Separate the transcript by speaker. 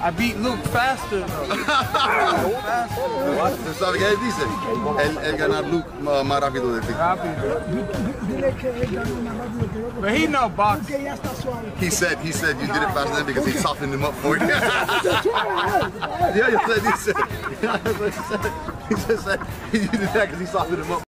Speaker 1: I beat Luke faster though.
Speaker 2: ¿Tú sabes qué él dice? Él gana Luke más rápido de ti.
Speaker 3: Dile que él ganó más rápido que yo.
Speaker 1: But he know boxing.
Speaker 3: Porque ya está suave.
Speaker 2: He said you did it faster than him because he softened him up for you. Yeah, you said he said. He just said you did that because he softened him up.